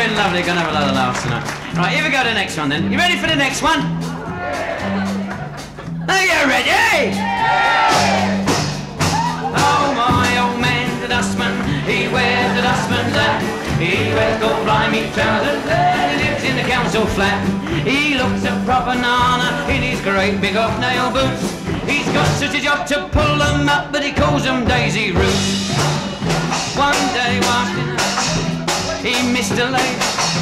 doing lovely. Gonna have a lot of laughs tonight. Right, here we go to the next one then. You ready for the next one? Are you ready? Oh, my old man, the dustman, he wears the dustman's hat. He wears gold blimey trousers, he lives in the council flat. He looks a proper nana in his great big hobnail boots. He's got such a job to pull them up, but he calls them daisy roots. One day whilst in a he missed a lady.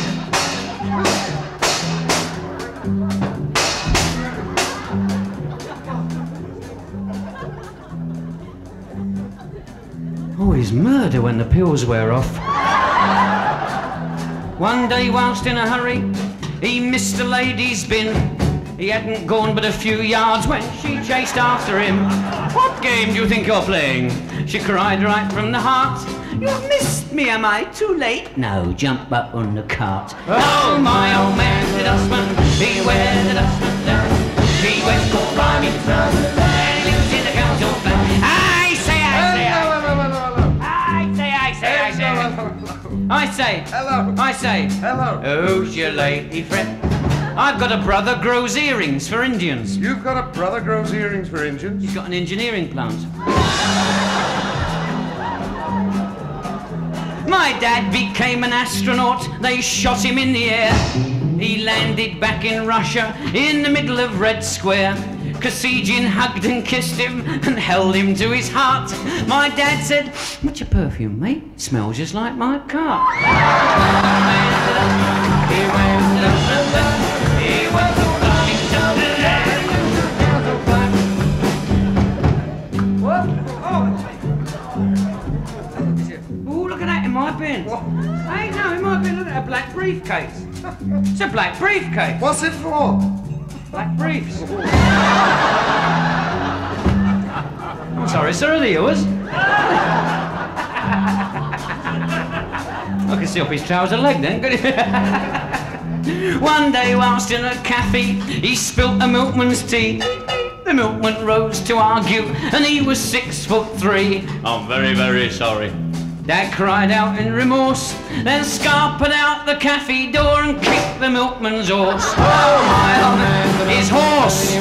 Oh, he's murder when the pills wear off. One day whilst in a hurry, he missed a lady's bin. He hadn't gone but a few yards when she chased after him. What game do you think you're playing? She cried right from the heart. You've missed me, am I too late? No, jump up on the cart. Oh, my old man, the dustman, he wears the dustman's hat. He wears gold blimey trousers and he lives in the council flat. I say. Hello. I say. Hello. Who's your lady friend? I've got a brother grows earrings for Indians. You've got a brother grows earrings for Indians? He's got an engineering plant. My dad became an astronaut. They shot him in the air. He landed back in Russia in the middle of Red Square. Kosygin hugged and kissed him and held him to his heart. My dad said, "What's your perfume, mate? It smells just like my car." Oh, look at that in my bin. What? Hey, no, in my bin, look at that black briefcase. It's a black briefcase. What's it for? Black briefs. I'm sorry, sir, are they yours? I can see up his trouser leg then, could he? One day whilst in a cafe, he spilt a milkman's tea. The milkman rose to argue, and he was 6'3". I'm very, very sorry. Dad cried out in remorse, then scarpered out the cafe door and kicked the milkman's horse. Oh, my old man, his horse!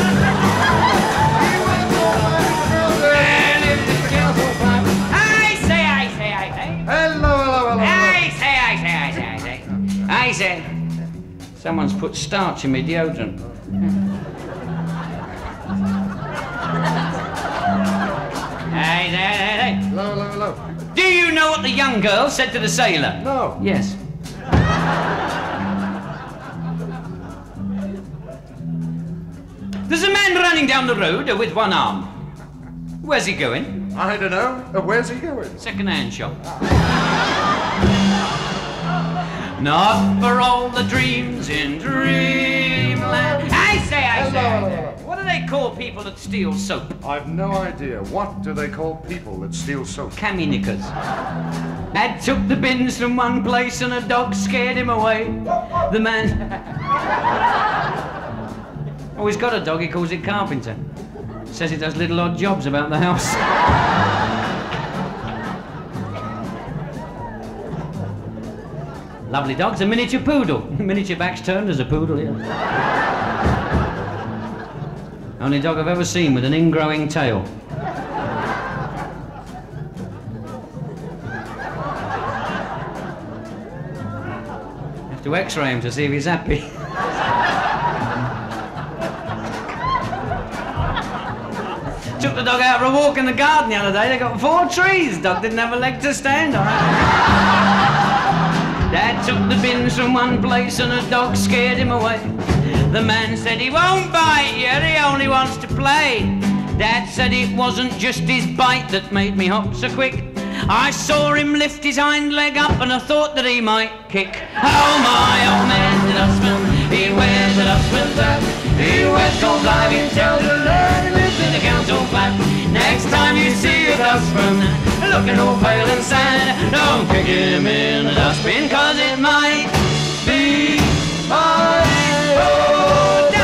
I say. Hello. I say. Someone's put starch in my deodorant. Hey. Hello. Do you know what the young girl said to the sailor? No. Yes. There's a man running down the road with one arm. Where's he going? I don't know. Where's he going? Second-hand shop. Not for all the dreams in dreamland. I say. Hello. What do they call people that steal soap? I've no idea. What do they call people that steal soap? Cammy knickers. Dad took the bins from one place and a dog scared him away. The man... Oh, he's got a dog, he calls it Carpenter. Says he does little odd jobs about the house. Lovely dog, it's a miniature poodle. Miniature back's turned as a poodle, yeah. Only dog I've ever seen with an ingrowing tail. Have to x-ray him to see if he's happy. Took the dog out for a walk in the garden the other day. They got 4 trees. Dog didn't have a leg to stand on. Dad took the bins from one place and a dog scared him away. The man said he won't bite you, he only wants to play. Dad said it wasn't just his bite that made me hop so quick. I saw him lift his hind leg up and I thought that he might kick. Oh, my old man, the dustman, he wears a dustman's hat. He wears gold diving trousers and he lives in the council flat. Next time you see a dustman looking all pale and sad, don't kick him in the dustbin, 'cause it might be my old